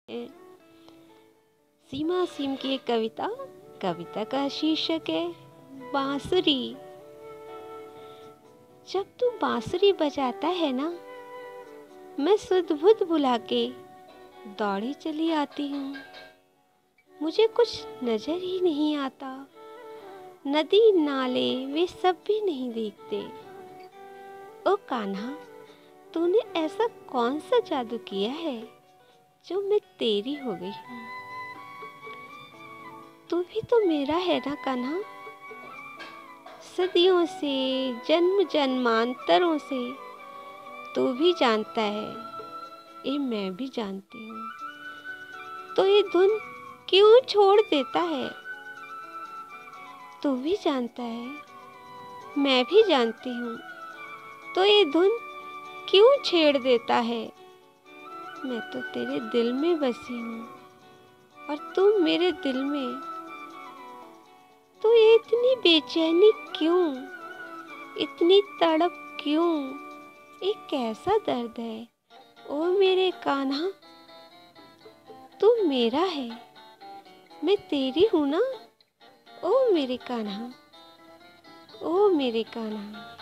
सीमा SIM की एक कविता का शीर्षक है बांसुरी। जब तू बांसुरी बजाता है ना, मैं सुध बुध भुला के दौड़ी चली आती हूँ। मुझे कुछ नजर ही नहीं आता, नदी नाले वे सब भी नहीं दिखते। ओ कान्हा, तूने ऐसा कौन सा जादू किया है जो मैं तेरी हो गई हूँ। तू भी तो मेरा है ना कान्हा। सदियों से, जन्म जन्मांतरों से तू भी जानता है, ये मैं भी जानती हूँ। तो ये धुन क्यों छोड़ देता है? तू भी जानता है, मैं भी जानती हूँ। तो ये धुन क्यों छेड़ देता है? मैं तो तेरे दिल में बसी हूँ और तुम मेरे दिल में। तो ये इतनी बेचैनी क्यों, इतनी तड़प क्यों? ये कैसा दर्द है ओ मेरे कान्हा। तू मेरा है, मैं तेरी हूँ ना। ओ मेरे कान्हा, ओ मेरे कान्हा।